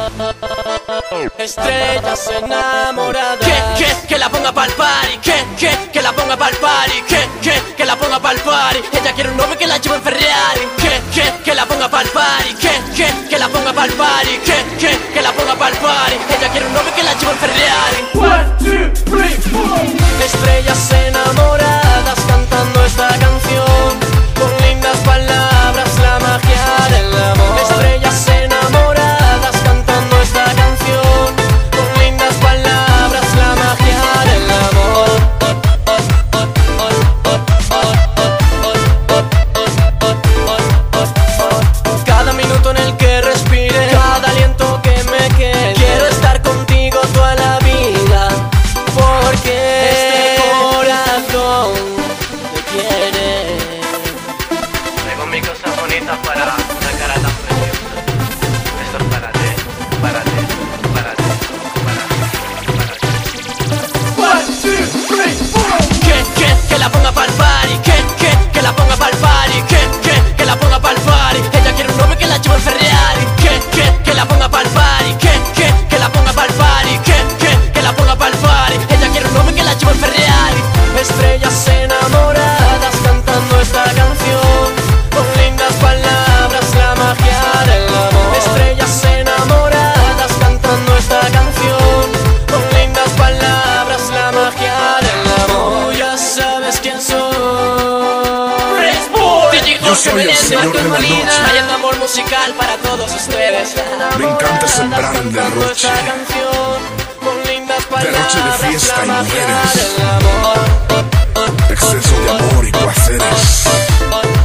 Estrellas enamoradas. Que la ponga pa'l party. Que la ponga pa'l party. Que la ponga pa'l party. Ella quiere un novio que la lleve en Ferrari. Que la ponga pa'l party. Que la ponga pa'l party. Que la ponga pa'l party. Ella quiere un novio que la lleve en Ferrari. 1, 2, 3, 4. Estrellas enamoradas cantando esta canción con lindas palabras, la magia del amor. Estrellas enamoradas cantando esta canción con lindas palabras, la magia del amor. Cada minuto en el que respire, cada aliento que me quede, quiero estar contigo toda la vida, porque este corazón te quiere. Traigo mi cosa bonita para una cara tan preciosa. Esto es para ti, para ti, para ti, para ti, para ti. 1, 2, 3, 4. Que la ponga pa'l party. Que la ponga pa'l party. Que la ponga pa'l party. Ella quiere un novio que la lleve en Ferrari. Que la ponga pa'l party. Que la ponga pa'l party. Que la ponga pa'l party. Ella quiere un novio que la lleve en Ferrari. Estrellas enamoradas cantando esta canción con lindas palabras, la magia del amor. Estrellas enamoradas cantando esta canción con lindas palabras, la magia del amor. Tú ya sabes quién soy. Yo soy el señor de la noche. Hay un amor musical para todos ustedes. Me encanta sembrar el Cantando derroche. esta canción con lindas palabras, Derroche de fiesta y la magia mujeres. del amor. Exceso de amor y placeres.